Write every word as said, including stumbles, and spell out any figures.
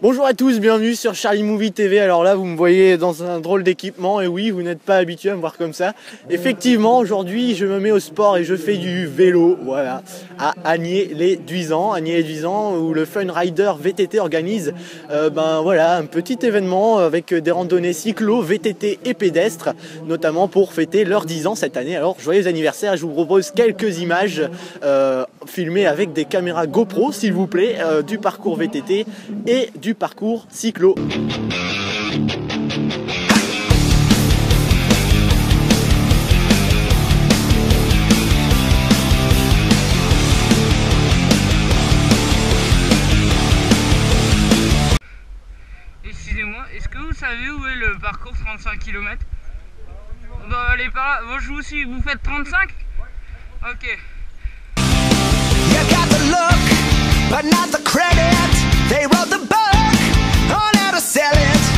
Bonjour à tous, bienvenue sur Charlie Movie T V. Alors là, vous me voyez dans un drôle d'équipement, et oui, vous n'êtes pas habitué à me voir comme ça. Effectivement, aujourd'hui, je me mets au sport et je fais du vélo, voilà, à Agnier-les-Duisans. Agnier-les-Duisans, où le Fun Rider V T T organise euh, ben, voilà, un petit événement avec des randonnées cyclo, V T T et pédestres, notamment pour fêter leurs dix ans cette année. Alors, joyeux anniversaire, je vous propose quelques images euh, filmées avec des caméras GoPro, s'il vous plaît, euh, du parcours V T T et du parcours cyclo. Excusez-moi, est-ce que vous savez où est le parcours trente-cinq kilomètres? On doit aller par là. Moi je vous suis, vous faites trente-cinq? Ok. You got the look, but not the credit. They wrote the book on how to sell it.